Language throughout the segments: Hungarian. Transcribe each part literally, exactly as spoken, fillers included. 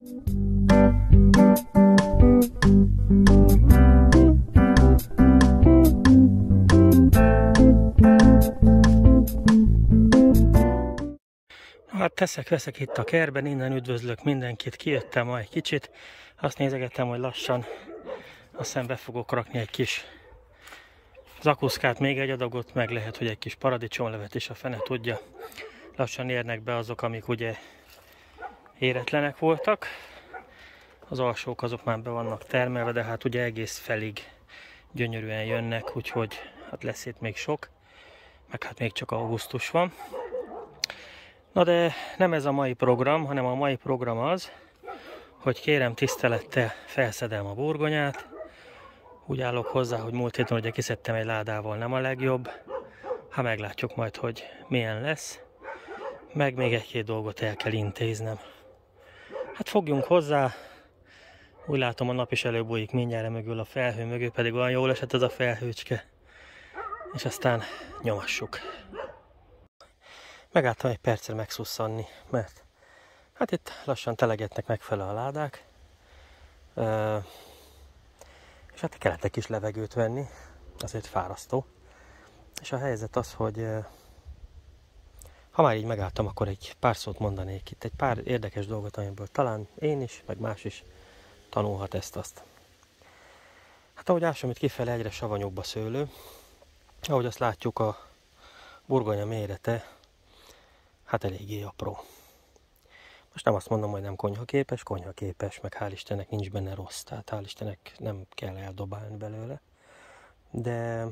Hát teszek-veszek itt a kertben, innen üdvözlök mindenkit, kijöttem ma egy kicsit, azt nézegettem, hogy lassan aztán be fogok rakni egy kis zakuszkát, még egy adagot, meg lehet, hogy egy kis paradicsomlevet is, a fene tudja. Lassan érnek be azok, amik ugye éretlenek voltak. Az alsók azok már be vannak termelve, de hát ugye egész felig gyönyörűen jönnek, úgyhogy hát lesz itt még sok, meg hát még csak augusztus van. Na de nem ez a mai program, hanem a mai program az, hogy kérem tisztelettel felszedem a burgonyát. Úgy állok hozzá, hogy múlt héten ugye kiszedtem egy ládával, nem a legjobb. Ha meglátjuk majd, hogy milyen lesz. Meg még egy-két dolgot el kell intéznem. Hát fogjunk hozzá. Úgy látom, a nap is előbújik mindjárt mögül, a felhő mögül pedig olyan jól esett ez a felhőcske. És aztán nyomassuk. Megálltam egy percre megszusszanni, mert hát itt lassan telegetnek megfele a ládák. Uh, és hát kellett egy kis levegőt venni, azért fárasztó. És a helyzet az, hogy uh, ha már így megálltam, akkor egy pár szót mondanék itt. Egy pár érdekes dolgot, amiből talán én is, meg más is tanulhat ezt-azt. Hát ahogy ásom itt kifele, egyre savanyúbb a szőlő. Ahogy azt látjuk, a burgonya mérete hát eléggé apró. Most nem azt mondom, hogy nem konyhaképes, konyhaképes, meg hál' Istennek nincs benne rossz, tehát hál' Istennek nem kell eldobálni belőle. De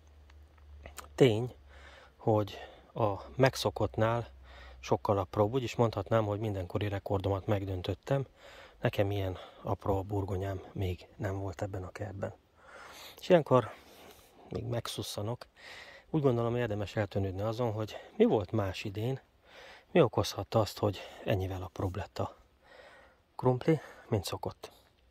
tény, hogy a megszokottnál sokkal apróbb, úgyis mondhatnám, hogy mindenkori rekordomat megdöntöttem. Nekem ilyen apró a burgonyám még nem volt ebben a kertben. És ilyenkor még megszusszanok. Úgy gondolom, érdemes eltűnődni azon, hogy mi volt más idén, mi okozhatta azt, hogy ennyivel apróbb lett a krumpli, mint szokott.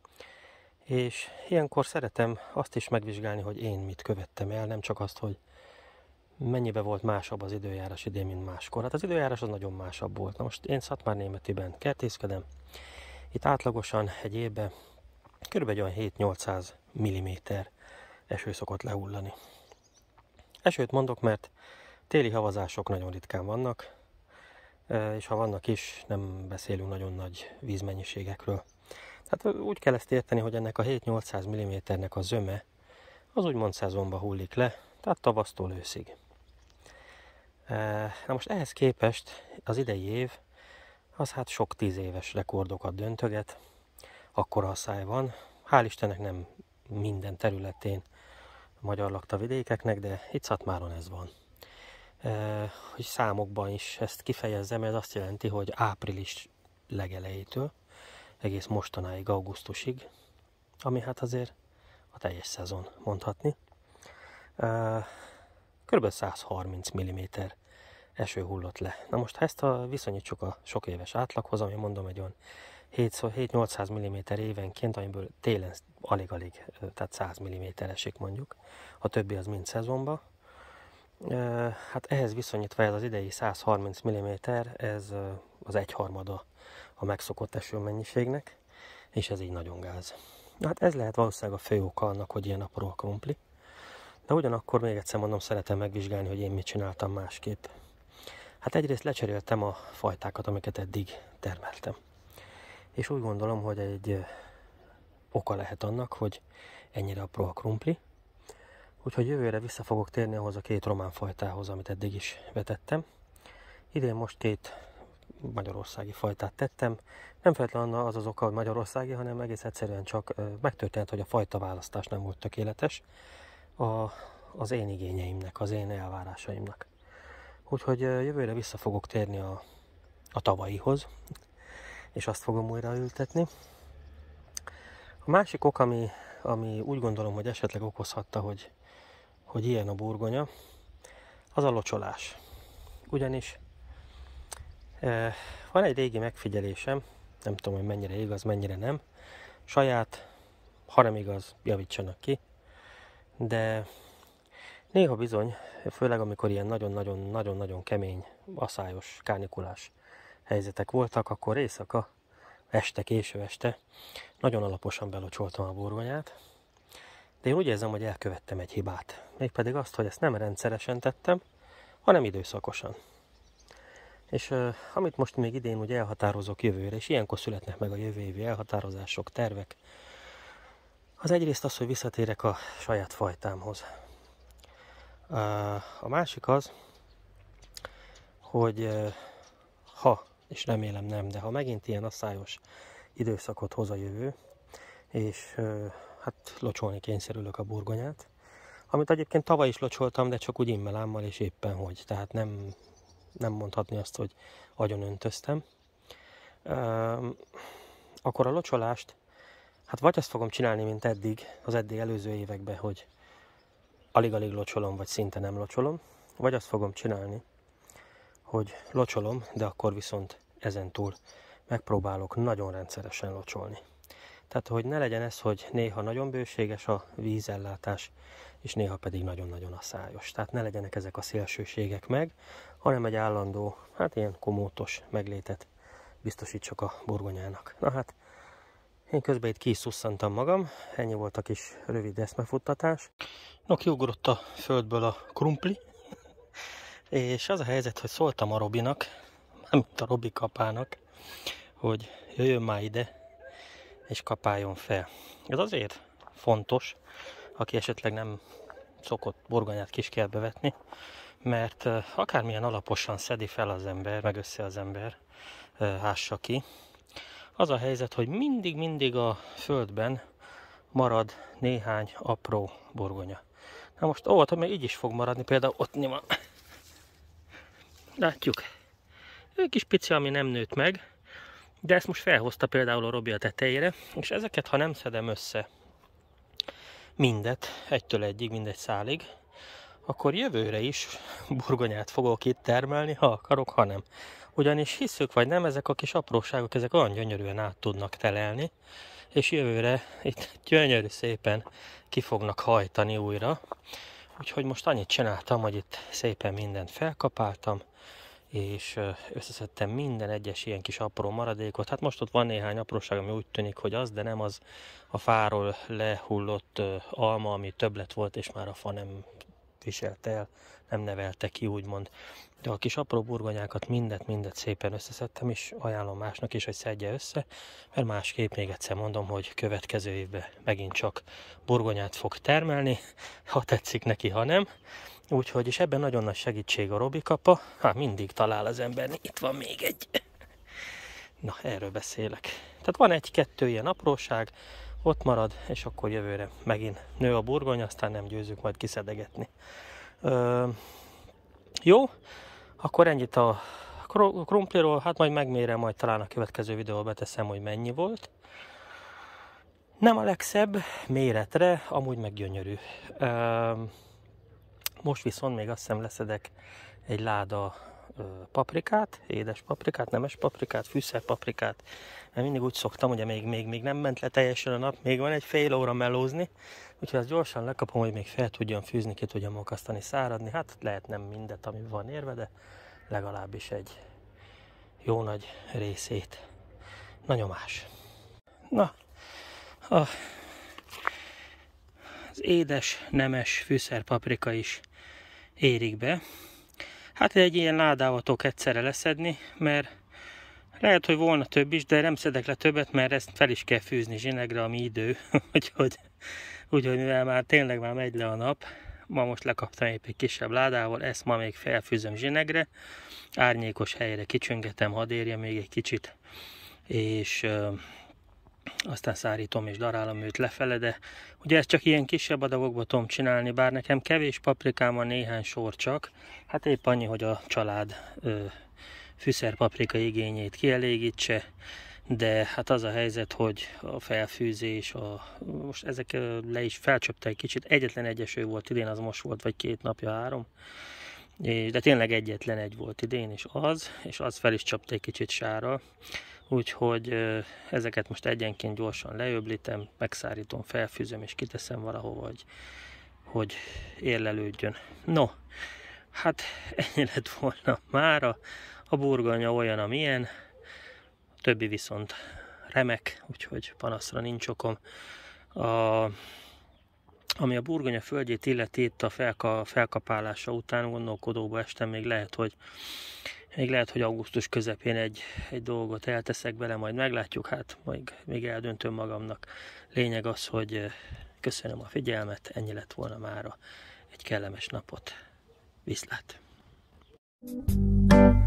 És ilyenkor szeretem azt is megvizsgálni, hogy én mit követtem el, nem csak azt, hogy mennyibe volt másabb az időjárás idén, mint máskor. Hát az időjárás az nagyon másabb volt. Na most én Szatmárnémetiben kertészkedem. Itt átlagosan egy évben kb. Olyan hét-nyolcszáz milliméter eső szokott lehullani. Esőt mondok, mert téli havazások nagyon ritkán vannak, és ha vannak is, nem beszélünk nagyon nagy vízmennyiségekről. Tehát úgy kell ezt érteni, hogy ennek a hét-nyolcszáz milliméternek a zöme az úgymond szezonba hullik le, tehát tavasztól őszig. Na most ehhez képest az idei év az hát sok tíz éves rekordokat döntöget, akkora a száj van. Hál' Istennek nem minden területén magyar lakta vidékeknek, de itt Szatmáron ez van. E, hogy számokban is ezt kifejezzem, ez azt jelenti, hogy április legelejétől egész mostanáig, augusztusig, ami hát azért a teljes szezon mondhatni. E, kb. száz harminc milliméter eső hullott le. Na most ha ezt a viszonyítsuk a sok éves átlaghoz, ami mondom egy olyan hét-nyolcszáz milliméter évenként, amiből télen alig-alig, tehát száz milliméter esik mondjuk, a többi az mind szezonban. Hát ehhez viszonyítva ez az idei száz harminc milliméter, ez az egyharmada a megszokott esőmennyiségnek, és ez így nagyon gáz. Hát ez lehet valószínűleg a fő oka annak, hogy ilyen apró a krumpli. De ugyanakkor még egyszer mondom, szeretem megvizsgálni, hogy én mit csináltam másképp. Hát egyrészt lecseréltem a fajtákat, amiket eddig termeltem. És úgy gondolom, hogy egy oka lehet annak, hogy ennyire apró a krumpli. Úgyhogy jövőre vissza fogok térni ahhoz a két román fajtához, amit eddig is vetettem. Idén most két magyarországi fajtát tettem. Nem feltétlenül az az oka, hogy magyarországi, hanem egész egyszerűen csak megtörtént, hogy a fajta választás nem volt tökéletes a, az én igényeimnek, az én elvárásaimnak. Úgyhogy jövőre vissza fogok térni a, a tavalyihoz, és azt fogom újra ültetni. A másik ok, ami, ami úgy gondolom, hogy esetleg okozhatta, hogy, hogy ilyen a burgonya, az a locsolás. Ugyanis e, van egy régi megfigyelésem, nem tudom, hogy mennyire igaz, mennyire nem. Saját, ha nem igaz, javítsanak ki. De néha bizony, főleg amikor ilyen nagyon-nagyon-nagyon-nagyon kemény, aszályos, kánikulás helyzetek voltak, akkor éjszaka este, késő este nagyon alaposan belocsoltam a burgonyát, de én úgy érzem, hogy elkövettem egy hibát. Mégpedig azt, hogy ezt nem rendszeresen tettem, hanem időszakosan. És uh, amit most még idén úgy elhatározok jövőre, és ilyenkor születnek meg a jövő évi elhatározások, tervek, az egyrészt az, hogy visszatérek a saját fajtámhoz. Uh, a másik az, hogy uh, ha, és remélem nem, de ha megint ilyen asszályos időszakot hoz a jövő, és uh, hát locsolni kényszerülök a burgonyát, amit egyébként tavaly is locsoltam, de csak úgy immelámmal és éppen hogy, tehát nem, nem mondhatni azt, hogy agyon öntöztem. Uh, akkor a locsolást, hát vagy azt fogom csinálni, mint eddig, az eddig előző években, hogy alig-alig locsolom, vagy szinte nem locsolom, vagy azt fogom csinálni, hogy locsolom, de akkor viszont ezentúl megpróbálok nagyon rendszeresen locsolni. Tehát, hogy ne legyen ez, hogy néha nagyon bőséges a vízellátás, és néha pedig nagyon-nagyon asszályos. Tehát ne legyenek ezek a szélsőségek meg, hanem egy állandó, hát ilyen komótos meglétet biztosítsak a burgonyának. Na hát, én közben itt ki is szusszantam magam, ennyi volt a kis rövid eszmefuttatás. No, kiugrott a földből a krumpli, és az a helyzet, hogy szóltam a Robinak, nem a Robi kapának, hogy jöjjön már ide, és kapáljon fel. Ez azért fontos, aki esetleg nem szokott burgonyát kiskertbe vetni, mert akármilyen alaposan szedi fel az ember, meg össze az ember, ássa ki, az a helyzet, hogy mindig-mindig a földben marad néhány apró burgonya. Na most óvatom, mert így is fog maradni, például ott van. Látjuk. Egy kis pici, ami nem nőtt meg, de ezt most felhozta például a Robi a tetejére, és ezeket, ha nem szedem össze mindet, egytől egyig, mindegy szálig, akkor jövőre is burgonyát fogok itt termelni, ha akarok, ha nem. Ugyanis hiszük vagy nem, ezek a kis apróságok, ezek olyan gyönyörűen át tudnak telelni, és jövőre itt gyönyörű szépen ki fognak hajtani újra. Úgyhogy most annyit csináltam, hogy itt szépen mindent felkapáltam, és összeszedtem minden egyes ilyen kis apró maradékot. Hát most ott van néhány apróság, ami úgy tűnik, hogy az, de nem az a fáról lehullott alma, ami többlet volt, és már a fa nem viselte el, nem nevelte ki, úgymond. De a kis apró burgonyákat mindet, mindet szépen összeszedtem, és ajánlom másnak is, hogy szedje össze, mert másképp még egyszer mondom, hogy következő évben megint csak burgonyát fog termelni, ha tetszik neki, ha nem. Úgyhogy, és ebben nagyon nagy segítség a Robi kapa, hát mindig talál az ember, itt van még egy. Na, erről beszélek. Tehát van egy-kettő ilyen apróság, ott marad, és akkor jövőre megint nő a burgony, aztán nem győzzük majd kiszedegetni. Ö, jó, akkor ennyit a krumpliról, hát majd megmérem, majd talán a következő videóba beteszem, hogy mennyi volt. Nem a legszebb méretre, amúgy meg gyönyörű. Ö, most viszont még azt hiszem leszedek egy láda ö, paprikát, édes paprikát, nemes paprikát, fűszerpaprikát, mert mindig úgy szoktam, ugye még, még, még nem ment le teljesen a nap, még van egy fél óra melózni, úgyhogy azt gyorsan lekapom, hogy még fel tudjam fűzni, ki tudjam akasztani, száradni. Hát lehet nem mindet, ami van érve, de legalábbis egy jó nagy részét. Na nyomás. Na, a, az édes, nemes fűszerpaprika is érik be. Hát egy ilyen ládával tudok egyszerre leszedni, mert lehet, hogy volna több is, de nem szedek le többet, mert ezt fel is kell fűzni zsinegre, ami idő. Úgyhogy, úgyhogy mivel már tényleg már megy le a nap, ma most lekaptam épp egy kisebb ládával, ezt ma még felfűzöm zsinegre, árnyékos helyre kicsöngetem, hadd érje még egy kicsit, és ö, aztán szárítom és darálom őt lefele, de ugye ezt csak ilyen kisebb adagokba tudom csinálni, bár nekem kevés paprikám van, néhány sor csak, hát épp annyi, hogy a család ö, fűszerpaprika igényét kielégítse, de hát az a helyzet, hogy a felfűzés, a, most ezek le is felcsöpte egy kicsit, egyetlen egy eső volt idén, az most volt, vagy két napja, három, és, de tényleg egyetlen egy volt idén, és az, és az fel is csapta egy kicsit sára, úgyhogy ezeket most egyenként gyorsan leöblítem, megszárítom, felfűzöm, és kiteszem valahova, hogy, hogy érlelődjön. No, hát ennyi lett volna mára. A burgonya olyan, amilyen, a többi viszont remek, úgyhogy panaszra nincs okom. A, ami a burgonya földjét illeti, itt a felka, felkapálása után gondolkodóba estem, még lehet, hogy még lehet, hogy augusztus közepén egy, egy dolgot elteszek bele, majd meglátjuk, hát még, még eldöntöm magamnak. Lényeg az, hogy köszönöm a figyelmet, ennyi lett volna mára. Egy kellemes napot. Viszlát!